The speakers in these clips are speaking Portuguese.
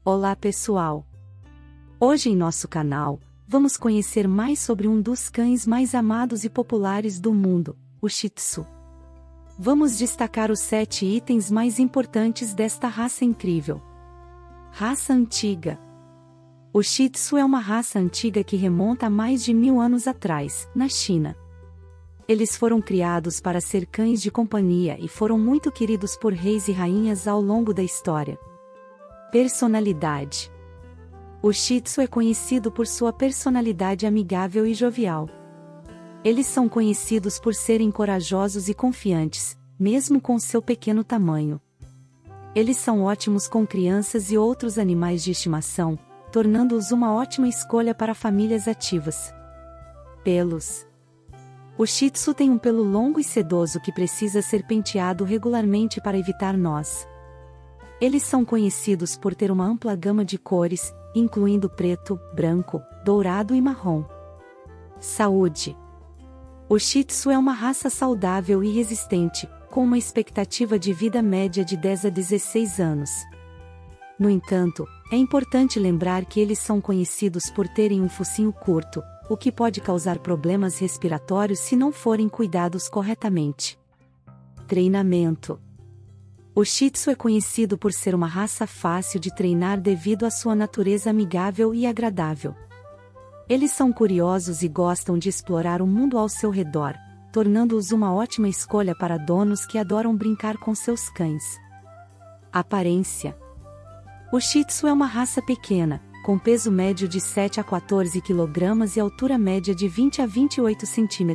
Olá pessoal! Hoje em nosso canal, vamos conhecer mais sobre um dos cães mais amados e populares do mundo, o Shih Tzu. Vamos destacar os 7 itens mais importantes desta raça incrível. Raça antiga. O Shih Tzu é uma raça antiga que remonta a mais de 1000 anos atrás, na China. Eles foram criados para ser cães de companhia e foram muito queridos por reis e rainhas ao longo da história. Personalidade. O Shih Tzu é conhecido por sua personalidade amigável e jovial. Eles são conhecidos por serem corajosos e confiantes, mesmo com seu pequeno tamanho. Eles são ótimos com crianças e outros animais de estimação, tornando-os uma ótima escolha para famílias ativas. Pelos. O Shih Tzu tem um pelo longo e sedoso que precisa ser penteado regularmente para evitar nós. Eles são conhecidos por ter uma ampla gama de cores, incluindo preto, branco, dourado e marrom. Saúde. O Shih Tzu é uma raça saudável e resistente, com uma expectativa de vida média de 10 a 16 anos. No entanto, é importante lembrar que eles são conhecidos por terem um focinho curto, o que pode causar problemas respiratórios se não forem cuidados corretamente. Treinamento. O Shih Tzu é conhecido por ser uma raça fácil de treinar devido à sua natureza amigável e agradável. Eles são curiosos e gostam de explorar o mundo ao seu redor, tornando-os uma ótima escolha para donos que adoram brincar com seus cães. Aparência. O Shih Tzu é uma raça pequena, com peso médio de 7 a 14 kg e altura média de 20 a 28 cm.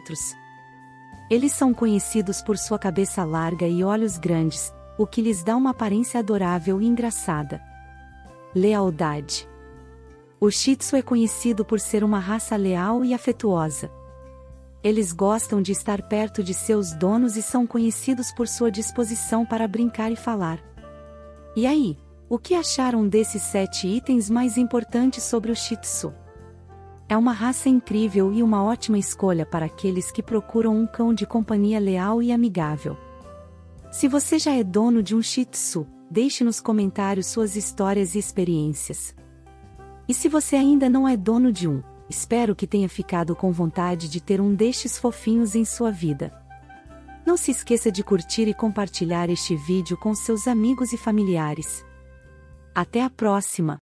Eles são conhecidos por sua cabeça larga e olhos grandes, o que lhes dá uma aparência adorável e engraçada. Lealdade. O Shih Tzu é conhecido por ser uma raça leal e afetuosa. Eles gostam de estar perto de seus donos e são conhecidos por sua disposição para brincar e falar. E aí, o que acharam desses 7 itens mais importantes sobre o Shih Tzu? É uma raça incrível e uma ótima escolha para aqueles que procuram um cão de companhia leal e amigável. Se você já é dono de um Shih Tzu, deixe nos comentários suas histórias e experiências. E se você ainda não é dono de um, espero que tenha ficado com vontade de ter um destes fofinhos em sua vida. Não se esqueça de curtir e compartilhar este vídeo com seus amigos e familiares. Até a próxima!